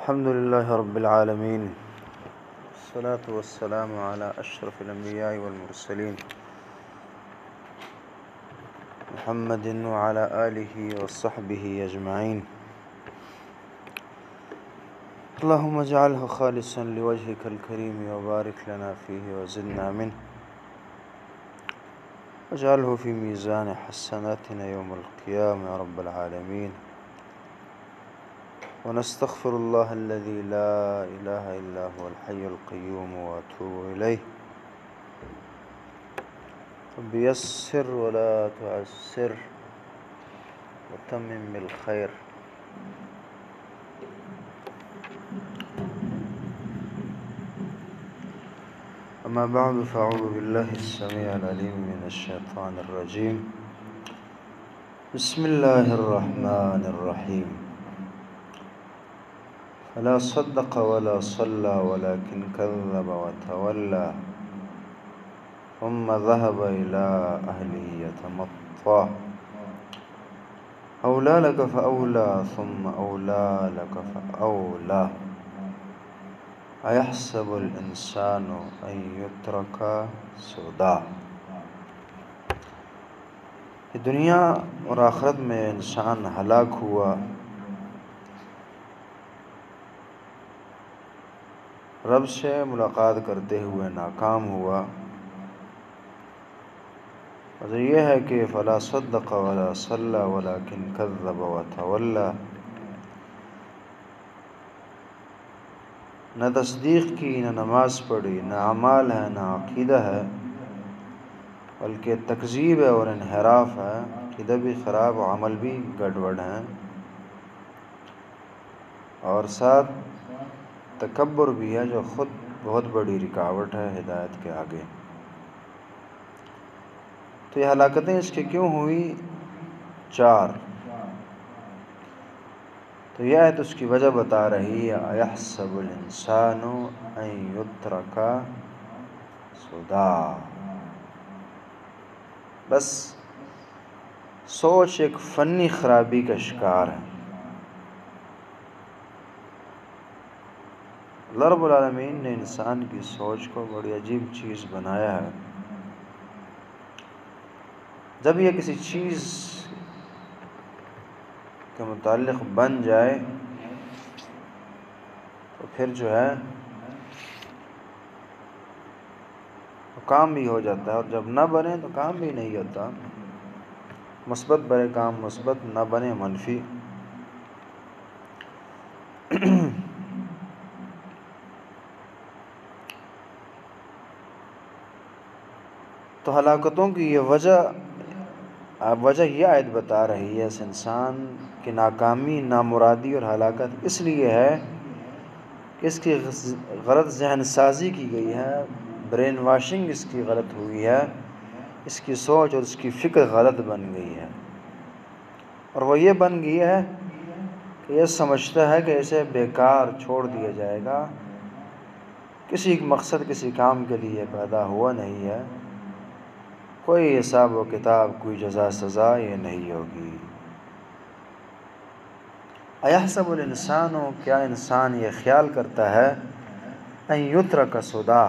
الحمد لله رب العالمين، والصلاة والسلام على أشرف الأنبياء والمرسلين محمد وعلى آله وصحبه أجمعين. اللهم اجعله خالصا لوجهك الكريم وبارك لنا فيه وزدنا منه واجعله في ميزان حسناتنا يوم القيامة يا رب العالمين. ونستغفر الله الذي لا إله إلا هو الحي القيوم وأتوب إليه. رب يسر ولا تعسر وتمم بالخير. أما بعد، فأعوذ بالله السميع العليم من الشيطان الرجيم. بسم الله الرحمن الرحيم. فلا صدق ولا صلى ولكن كذب وتولى ثم ذهب إلى أهله يتمطى. أولى لك فأولى ثم أولى لك فأولى. أيحسب الإنسان أن يترك سدى. دنیا اور آخرت میں انسان ہلاک ہوا، رب سے ملاقات کرتے ہوئے ناکام ہوا. اور یہ ہے کہ فلا صدق ولا صلى ولكن كذب وتولى. نہ تصدیق کی، نہ نماز پڑھی، نہ اعمال ہے، نہ عقیدہ ہے، بلکہ تکذیب ہے اور انحراف ہے. عقیدہ بھی خراب، عمل بھی گڑبڑ ہیں، اور ساتھ تکبر بھی ہے جو خود بہت بڑی رکاوٹ ہے ہدایت کے آگے. تو یہ ہلاکتیں اس کی کیوں ہوئی؟ 4. تو یہ آیت اس کی وجہ بتا رہی ہے. اَيَحْسَبُ الْإِنسَانُ أَن يُتْرَكَ سُدًى. بس سوچ ایک فنی خرابی کا شکار ہے. اللہ رب العالمین نے انسان کی سوچ کو بڑی عجیب چیز بنایا ہے. جب یہ کسی چیز کے متعلق بن جائے تو پھر جو ہے کام بھی ہو جاتا ہے، اور جب نہ بنے تو کام بھی نہیں ہوتا. مثبت بنے کام مثبت، نہ بنے منفی. تو ہلاکتوں کی یہ وجہ یہ آیت بتا رہی ہے. اس انسان کی ناکامی، نامرادی اور ہلاکت اس لیے ہے کہ اس کی غلط ذہن سازی کی گئی ہے، برین واشنگ اس کی غلط ہوئی ہے، اس کی سوچ اور اس کی فکر غلط بن گئی ہے. اور وہ یہ بن گئی ہے کہ یہ سمجھتا ہے کہ اسے بیکار چھوڑ دیا جائے گا، کسی مقصد کسی کام کے لیے پیدا ہوا نہیں ہے، کوئی حساب و کتاب، کوئی جزا سزا یہ نہیں ہوگی. اَيَحْسَبُ الْإِنسَانُ، کیا انسان یہ خیال کرتا ہے، أَن يُتْرَكَ سُدًى،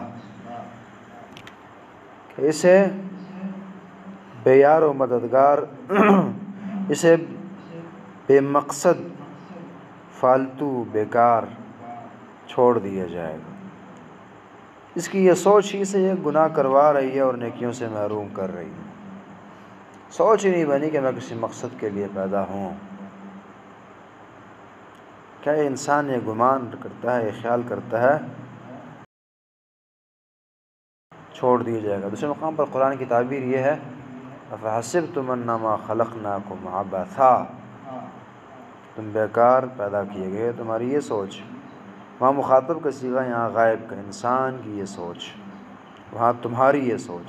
کہ اسے بے یار و مددگار، اسے بے مقصد، فالتو، بیکار چھوڑ دیا جائے گا. اس کی یہ سوچ ہی سے یہ گناہ کروا رہی ہے اور نیکیوں سے محروم کر رہی ہے. سوچ ہی نہیں بنی کہ میں کسی مقصد کے لیے پیدا ہوں. کیا یہ انسان یہ گمان کرتا ہے، یہ خیال کرتا ہے چھوڑ دیا جائے گا؟ دوسرے مقام پر قرآن کی تعبیر یہ ہے، أَفَحَسِبْتُمْ أَنَّمَا خَلَقْنَاكُمْ عَبَثًا، تم بیکار پیدا کیے گئے. تمہاری یہ سوچ، وہاں مخاطب کا صیغہ، یہاں غائب کا، انسان کی یہ سوچ، وہاں تمہاری یہ سوچ.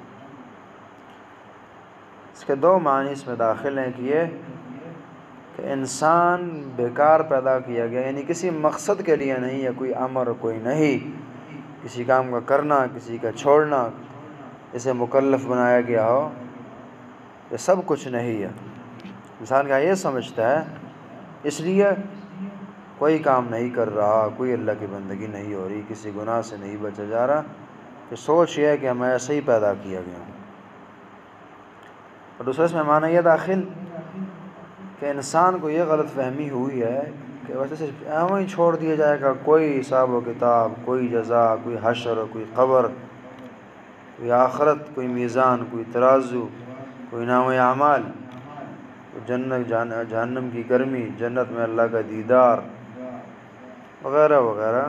اس کے 2 معنی اس میں داخل ہیں کہ یہ کہ انسان بیکار پیدا کیا گیا، یعنی کسی مقصد کے لیے نہیں ہے، کوئی امر، کوئی نہیں، کسی کام کا کرنا، کسی کا چھوڑنا، اسے مکلف بنایا گیا ہو، یہ سب کچھ نہیں ہے. انسان کا یہ سمجھتا ہے، اس لیے کوئی کام نہیں کر رہا، کوئی اللہ کی بندگی نہیں ہو رہی، کسی گناہ سے نہیں بچا جا رہا، کہ سوچ یہ ہے کہ ہمیں ایسے ہی پیدا کیا گیا ہوں۔ اور دوسرے اس میں معنی یہ داخل کہ انسان کو یہ غلط فہمی ہوئی ہے کہ ویسے سے ایوں ہی چھوڑ دیا جائے گا، کوئی حساب و کتاب، کوئی جزا، کوئی حشر، کوئی قبر، کوئی آخرت، کوئی میزان، کوئی ترازو، کوئی نام اعمال، جنت جہنم کی گرمی، جنت میں اللہ کا دیدار وغیرہ وغیرہ۔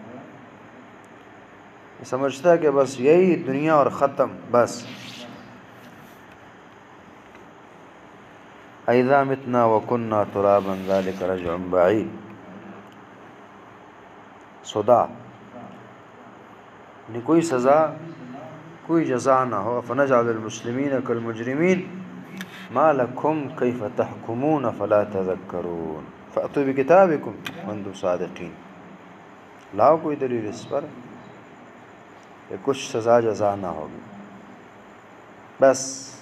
سمجھتا ہے کہ بس یہی دنیا اور ختم بس۔ اذا متنا وكنا ترابا ذلك رجع بعید۔ صدا یعنی کوئی سزا، کوئی جزا نہ ہو۔ فنجعل المسلمین کالمجرمین ما لکم کیف تحکمون فلا تذکرون فأتوا بکتابکم ان کنتم صادقین۔ لاؤ کوئی دلیل اس پر کہ کچھ سزا جزا نہ ہوگی۔ بس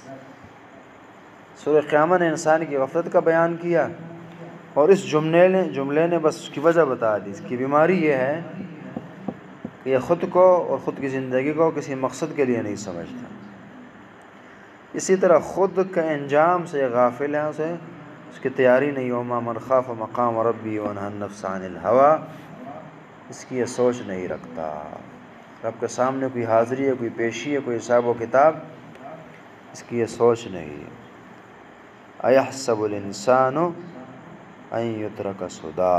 سورہ قیامہ نے انسان کی غفلت کا بیان کیا، اور اس جملے نے بس اس کی وجہ بتا دی۔ اس کی بیماری یہ ہے کہ یہ خود کو اور خود کی زندگی کو کسی مقصد کے لیے نہیں سمجھتا۔ اسی طرح خود کے انجام سے غافل ہے، اس کی تیاری نہیں ہو۔ من خاف مقام ربی ونہى النفس عن الہوى، اس کی یہ سوچ نہیں رکھتا۔ رب کے سامنے کوئی حاضری ہے، کوئی پیشی ہے، کوئی حساب و کتاب، اس کی یہ سوچ نہیں ہے۔ ایحسب الانسان ان یترک سدی۔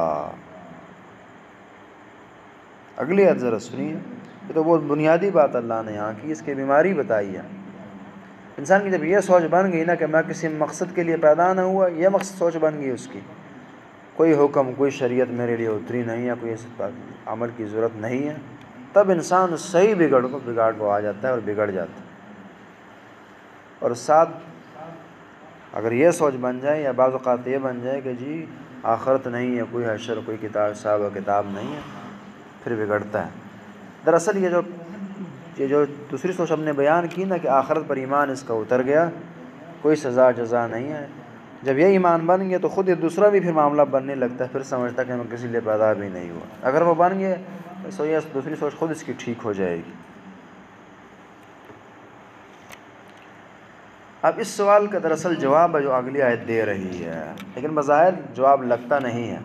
اگلی آیت ذرا سنیے، یہ تو بہت بنیادی بات اللہ نے یہاں کی، اس کی بیماری بتائی ہے۔ انسان کی جب یہ سوچ بن گئی نا کہ میں کسی مقصد کے لیے پیدا نہ ہوا، یہ مقصد سوچ بن گئی اس کی، کوئی حکم، کوئی شریعت میرے لیے اتری نہیں ہے، کوئی عمل کی ضرورت نہیں ہے، تب انسان صحیح بگاڑ کو آ جاتا ہے اور بگڑ جاتا ہے۔ اور ساتھ اگر یہ سوچ بن جائے یا بعض اوقات یہ بن جائے کہ جی آخرت نہیں ہے، کوئی حشر، کوئی کتاب، حساب و کتاب نہیں ہے، پھر بگڑتا ہے۔ دراصل یہ جو دوسری سوچ ہم نے بیان کی نا کہ آخرت پر ایمان اس کا اتر گیا، کوئی سزا جزا نہیں ہے، جب یہ ایمان بن گیا تو خود یہ دوسرا بھی پھر معاملہ بننے لگتا ہے، پھر سمجھتا ہے کہ میں کسی لیے پیدا بھی نہیں ہوا۔ اگر وہ بن گیا تو یہ دوسری سوچ خود اس کی ٹھیک ہو جائے گی۔ اب اس سوال کا دراصل جواب ہے جو اگلی آیت دے رہی ہے، لیکن بظاہر جواب لگتا نہیں ہے۔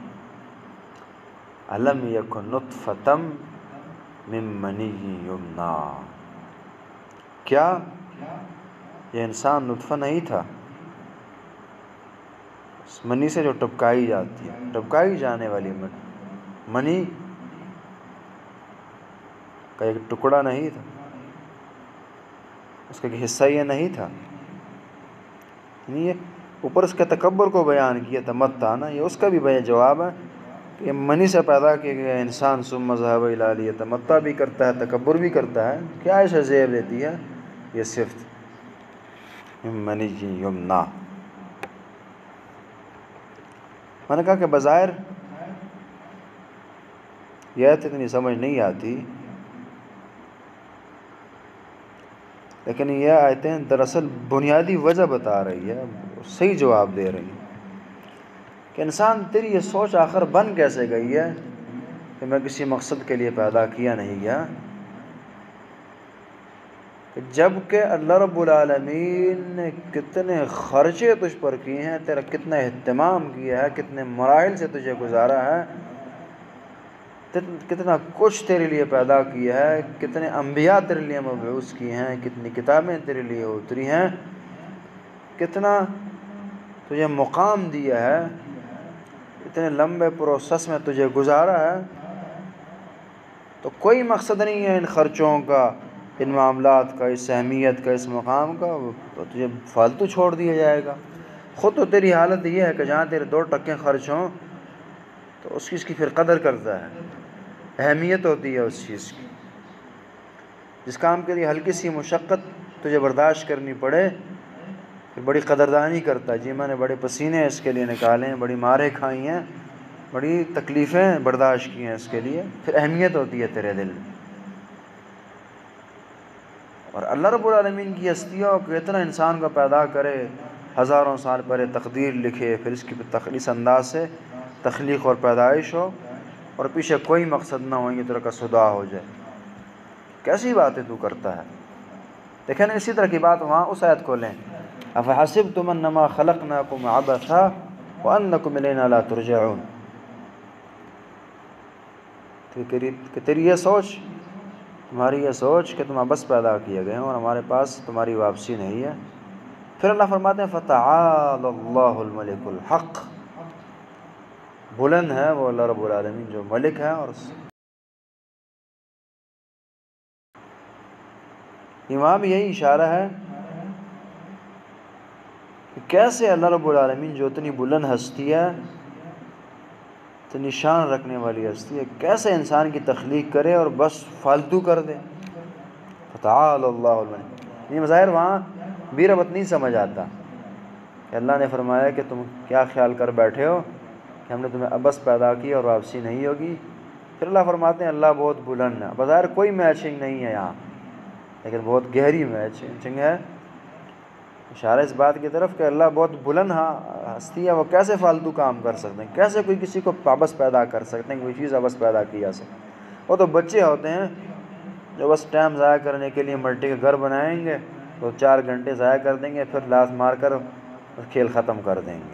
الم یکن نطفۃ من منی یمنی، کیا یہ انسان نطفہ نہیں تھا اس منی سے جو ٹپکائی جاتی ہے، ٹپکائی جانے والی منی کا ایک ٹکڑا نہیں تھا، اس کا ایک حصہ یہ نہیں تھا؟ یہ اوپر اس کے تکبر کو بیان کیا، تمتع نا، یہ اس کا بھی جواب ہے کہ یہ منی سے پیدا کیا گیا انسان ثم ذهب الی لیتمتع بھی کرتا ہے، تکبر بھی کرتا ہے۔ کیا ایسا زیب دیتی ہے یہ صفت من منی یمنی؟ میں نے کہا کہ بظاہر یہ آیت اتنی سمجھ نہیں آتی، لیکن یہ آیتیں دراصل بنیادی وجہ بتا رہی ہے، صحیح جواب دے رہی ہیں کہ انسان تیری یہ سوچ آخر بن کیسے گئی ہے کہ میں کسی مقصد کے لیے پیدا کیا نہیں گیا، جب کہ اللہ رب العالمین نے کتنے خرچے تجھ پر کیے ہیں، تیرا کتنا اہتمام کیا ہے، کتنے مراحل سے تجھے گزارا ہے، کتنا کچھ تیرے لیے پیدا کیا ہے، کتنے انبیاء تیرے لیے مبعوث کیے ہیں، کتنی کتابیں تیرے لیے اتری ہیں، کتنا تجھے مقام دیا ہے، اتنے لمبے پروسیس میں تجھے گزارا ہے، تو کوئی مقصد نہیں ہے ان خرچوں کا، ان معاملات کا، اس اہمیت کا، اس مقام کا، تو تجھے فالتو چھوڑ دیا جائے گا۔ خود تو تیری حالت یہ ہے کہ جہاں تیرے 2 ٹکے خرچ ہوں تو اس کی پھر قدر کرتا ہے، اہمیت ہوتی ہے اس چیز کی۔ جس کام کے لیے ہلکی سی مشقت تجھے برداشت کرنی پڑے، پھر بڑی قدردانی کرتا ہے، جی میں نے بڑے پسینے اس کے لیے نکالے ہیں، بڑی ماریں کھائی ہیں، بڑی تکلیفیں برداشت کی ہیں اس کے لیے، پھر اہمیت ہوتی ہے تیرے دل میں۔ اور اللہ رب العالمین کی ہستیوں کو اتنا انسان کو پیدا کرے، ہزاروں سال پہلے تقدیر لکھے، پھر اس کی اس انداز سے تخلیق اور پیدائش ہو اور پیچھے کوئی مقصد نہ ہو، یہ طرح کا صدا ہو جائے، کیسی باتیں تو کرتا ہے۔ دیکھیں نا اسی طرح کی بات وہاں اس آیت کو لیں، افحسبتم انما خلقناکم عبثا وانکم الینا لا ترجعون، کہ تیری یہ سوچ، تمہاری یہ سوچ کہ تم عبث پیدا کیے گئے ہیں اور ہمارے پاس تمہاری واپسی نہیں ہے۔ پھر اللہ فرماتے ہیں فتعال اللہ الملک الحق، بلند ہے وہ اللہ رب العالمین جو ملک ہے، اور وہاں بھی یہی اشارہ ہے کہ کیسے اللہ رب العالمین جو اتنی بلند ہستی ہے، اتنی شان رکھنے والی ہستی ہے، کیسے انسان کی تخلیق کرے اور بس فالتو کر دے۔ فتعال اللہ الملک، یہ مظاہر وہاں بھی ربط نہیں سمجھ آتا کہ اللہ نے فرمایا کہ تم کیا خیال کر بیٹھے ہو کہ ہم نے تمہیں عبث پیدا کی اور واپسی نہیں ہوگی۔ پھر اللہ فرماتے ہیں اللہ بہت بلند ہے، بظاہر کوئی میچنگ نہیں ہے یہاں، لیکن بہت گہری میچنگ ہے، اشارہ اس بات کی طرف کہ اللہ بہت بلند ہستی ہے، وہ کیسے فالتو کام کر سکتے ہیں، کیسے کوئی کسی کو عبث پیدا کر سکتے ہیں، کوئی چیز عبث پیدا کی جا سکتی۔ وہ تو بچے ہوتے ہیں جو بس ٹائم ضائع کرنے کے لیے ملٹی کا گھر بنائیں گے، تو 4 گھنٹے ضائع کر دیں گے، پھر لات مار کر کھیل ختم کر دیں گے۔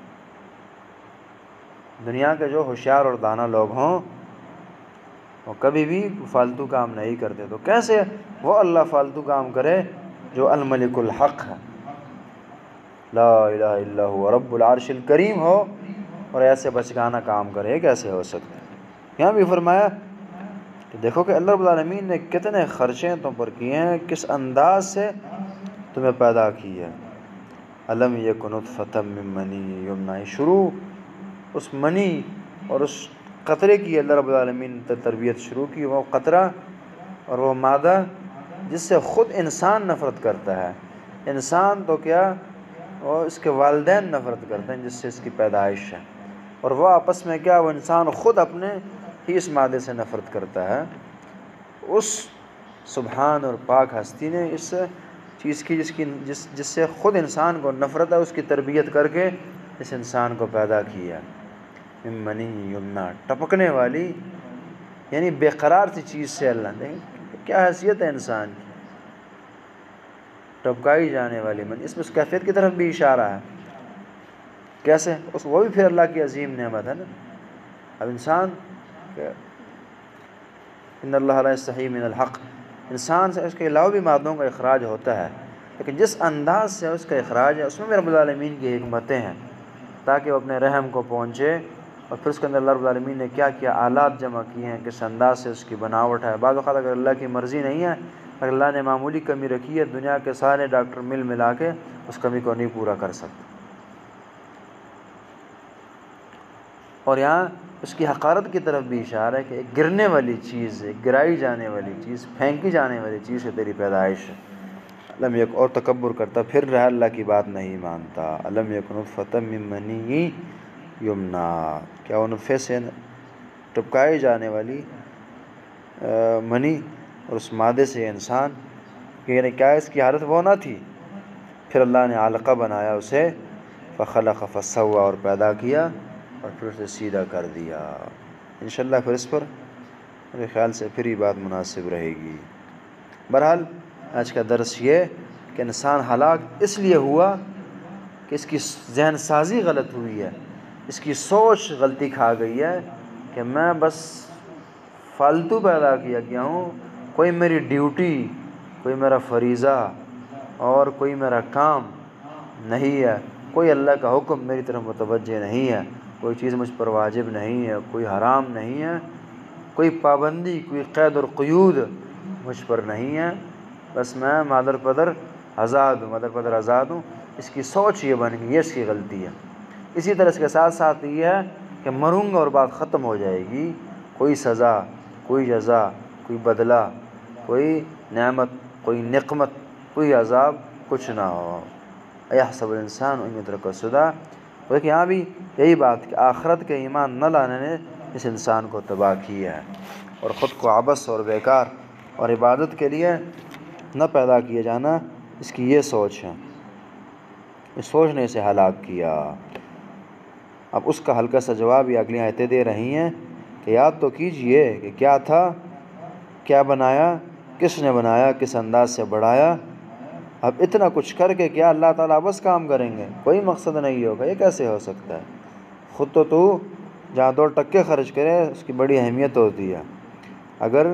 دنیا کے جو ہوشیار اور دانا لوگ ہوں وہ کبھی بھی فالتو کام نہیں کرتے، تو کیسے وہ اللہ فالتو کام کرے جو الملک الحق ہے، لا الہ الا ہوا رب العرش الکریم ہو، اور ایسے بچگانہ کام کرے، کیسے ہو سکتے۔ یہاں بھی فرمایا کہ دیکھو کہ اللہ رب العالمین نے کتنے خرچے تم پر کیے ہیں، کس انداز سے تمہیں پیدا کی ہے۔ الم یک نطفۃ من منی یمنی، شروع اس منی اور اس قطرے کی اللہ رب العالمین نے تربیت شروع کی، وہ قطرہ اور وہ مادہ جس سے خود انسان نفرت کرتا ہے، انسان تو کیا وہ اس کے والدین نفرت کرتے ہیں جس سے اس کی پیدائش ہے، اور وہ آپس میں کیا وہ انسان خود اپنے ہی اس مادے سے نفرت کرتا ہے۔ اس سبحان اور پاک ہستی نے اس چیز کی جس سے خود انسان کو نفرت ہے، اس کی تربیت کر کے اس انسان کو پیدا کیا۔ من منی یمنا، ٹپکنے والی یعنی بے قرار سی چیز سے، اللہ نے کیا حیثیت ہے انسان کی، ٹپکائی جانے والی منی، اس میں اس کیفیت کی طرف بھی اشارہ ہے، کیسے وہ بھی پھر اللہ کی عظیم نعمت ہے نا۔ اب انسان ان اللہ لا یستحی من الحق، انسان سے اس کے علاوہ بھی مادوں کا اخراج ہوتا ہے، لیکن جس انداز سے اس کا اخراج ہے اس میں رب العالمین کی حکمتیں ہیں تاکہ وہ اپنے رحم کو پہنچے، اور پھر اس کے اندر اللہ رب العالمین نے کیا کیا آلات جمع کیے ہیں، کس انداز سے اس کی بناوٹ ہے۔ بعض اوقات اگر اللہ کی مرضی نہیں ہے، اگر اللہ نے معمولی کمی رکھی ہے، دنیا کے سارے ڈاکٹر ملا کے اس کمی کو نہیں پورا کر سکتے۔ اور یہاں اس کی حقارت کی طرف بھی اشارہ ہے کہ ایک گرنے والی چیز ہے، گرائی جانے والی چیز، پھینکی جانے والی چیز ہے تیری پیدائش ہے۔ علم یک، اور تکبر کرتا پھر رہا، اللہ کی بات نہیں مانتا۔ علم یک نطفۃ من منی یمنا، کیا وہ نطفے سے ٹپکائی جانے والی منی اور اس مادے سے انسان، یعنی کیا اس کی حالت وہ نہ تھی، پھر اللہ نے علقہ بنایا اسے، فخلق فسوى، اور پیدا کیا اور پھر اسے سیدھا کر دیا۔ انشاءاللہ پھر اس پر میرے خیال سے پھر یہ بات مناسب رہے گی۔ بہرحال آج کا درس یہ کہ انسان ہلاک اس لیے ہوا کہ اس کی ذہن سازی غلط ہوئی ہے، اس کی سوچ غلطی کھا گئی ہے کہ میں بس فالتو پیدا کیا گیا ہوں، کوئی میری ڈیوٹی، کوئی میرا فریضہ اور کوئی میرا کام نہیں ہے، کوئی اللہ کا حکم میری طرف متوجہ نہیں ہے، کوئی چیز مجھ پر واجب نہیں ہے، کوئی حرام نہیں ہے، کوئی پابندی، کوئی قید اور قیود مجھ پر نہیں ہے، بس میں مادر پدر آزاد ہوں۔ اس کی سوچ یہ بن گئی، یہ اس کی غلطی ہے۔ اسی طرح اس کے ساتھ ساتھ یہ ہے کہ مروں گا اور بات ختم ہو جائے گی، کوئی سزا، کوئی جزا، کوئی بدلہ، کوئی نعمت، کوئی نقمت، کوئی عذاب، کچھ نہ ہو۔ ایحسب الانسان ان یترک سدی، لیکن یہاں بھی یہی بات کہ آخرت کے ایمان نہ لانے نے اس انسان کو تباہ کیا ہے، اور خود کو عبث اور بیکار اور عبادت کے لیے نہ پیدا کیے جانا، اس کی یہ سوچ ہے، اس سوچ نے اسے ہلاک کیا۔ اب اس کا ہلکا سا جواب یہ اگلی آیتیں دے رہی ہیں کہ یاد تو کیجئے کہ کیا تھا، کیا بنایا، کس نے بنایا، کس انداز سے بڑھایا۔ اب اتنا کچھ کر کے کیا اللہ تعالیٰ بس کام کریں گے؟ کوئی مقصد نہیں ہوگا، یہ کیسے ہو سکتا ہے؟ خود تو جہاں 2 ٹکے خرچ کرے اس کی بڑی اہمیت ہوتی ہے۔ اگر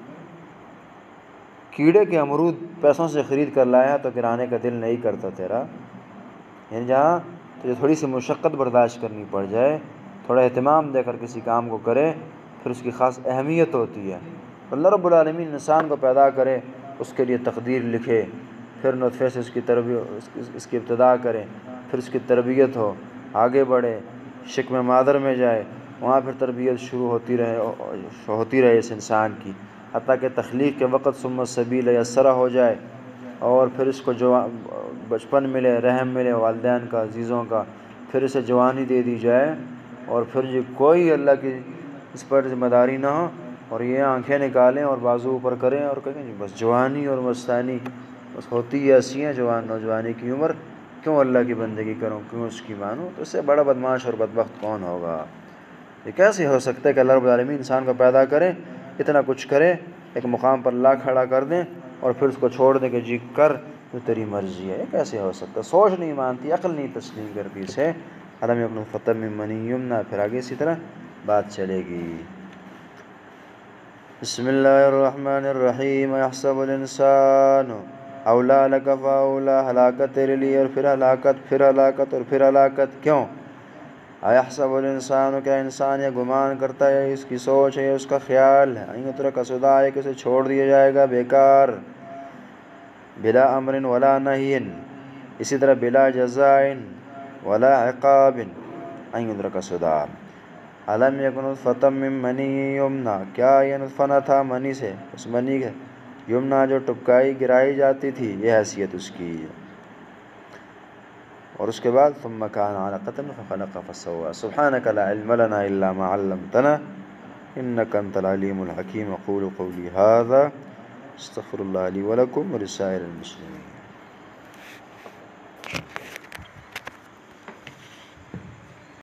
کیڑے کے امرود پیسوں سے خرید کر لایا تو گرانے کا دل نہیں کرتا تیرا، یعنی جہاں تجھے تھوڑی سی مشقت برداشت کرنی پڑ جائے، تھوڑا اہتمام دے کر کسی کام کو کرے، پھر اس کی خاص اہمیت ہوتی ہے۔ اللہ رب العالمین انسان کو پیدا کرے، اس کے لیے تقدیر لکھے، پھر نطفے سے اس کی ابتدا کرے، پھر اس کی تربیت ہو، آگے بڑھے، شکم مادر میں جائے، وہاں پھر تربیت شروع ہوتی رہے اس انسان کی، حتیٰ کہ تخلیق کے وقت ثم السبیل یسرا ہو جائے، اور پھر اس کو بچپن ملے، رحم ملے والدین کا، عزیزوں کا، پھر اسے جوانی دے دی جائے، اور پھر یہ کوئی اللہ کی اس پر ذمہ داری نہ ہو، اور یہ آنکھیں نکالیں اور بازو اوپر کریں اور کہیں جی بس جوانی اور مستانی بس ہوتی ایسی ہیں، نوجوانی کی عمر، کیوں اللہ کی بندگی کروں، کیوں اس کی مانوں؟ تو اس سے بڑا بدمعاش اور بدبخت کون ہوگا؟ یہ کیسے ہو سکتا ہے کہ اللہ رب العالمین انسان کو پیدا کرے، اتنا کچھ کرے، ایک مقام پر لا کھڑا کر دیں، اور پھر اس کو چھوڑ دیں کہ جی کر تو تیری مرضی ہے؟ یہ کیسے ہو سکتا؟ سوچ نہیں مانتی، عقل نہیں تسلیم کرتی اسے۔ علم یکن فتم من منی یمنا، پھر آگے اسی طرح بات چلے گی۔ بسم اللہ الرحمن الرحیم۔ یحسب الانسان اولا لک فاولا، ہلاکت تیرے لیے اور پھر ہلاکت، پھر ہلاکت اور پھر ہلاکت، کیوں؟ ایحسب الانسان، کیا انسان یہ گمان کرتا ہے، اس کی سوچ ہے، اس کا خیال ہے، ان یترک سدی، کہ اسے چھوڑ دیا جائے گا بیکار، بلا امر ولا نہی، اسی طرح بلا جزاء ولا عقاب، ان یترک سدی۔ علم یکن نطفۃ من منی یمنا، کیا یہ نطفہ نہ تھا منی سے، اس منی کے یمنا جو ٹپکائی گرائی جاتی تھی، یہ حیثیت اس کی، اور اس کے بعد ثم کان علقۃ فخلق فسوى، سبحانک لا علم لنا الا ما علمتنا انک انت العلیم الحکیم۔ اقول قولی ھذا استغفر اللہ لی ولکم ولسائر المسلمین۔